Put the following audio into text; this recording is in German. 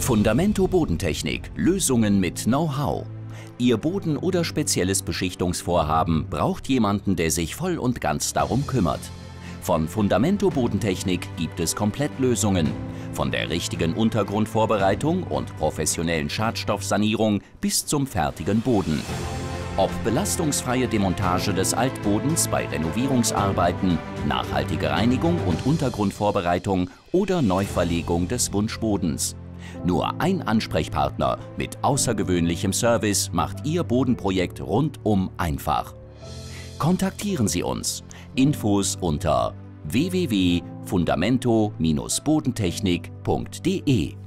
Fundamento Bodentechnik – Lösungen mit Know-how. Ihr Boden- oder spezielles Beschichtungsvorhaben braucht jemanden, der sich voll und ganz darum kümmert. Von Fundamento Bodentechnik gibt es Komplettlösungen. Von der richtigen Untergrundvorbereitung und professionellen Schadstoffsanierung bis zum fertigen Boden. Ob belastungsfreie Demontage des Altbodens bei Renovierungsarbeiten, nachhaltige Reinigung und Untergrundvorbereitung oder Neuverlegung des Wunschbodens. Nur ein Ansprechpartner mit außergewöhnlichem Service macht Ihr Bodenprojekt rundum einfach. Kontaktieren Sie uns. Infos unter www.fundamento-bodentechnik.de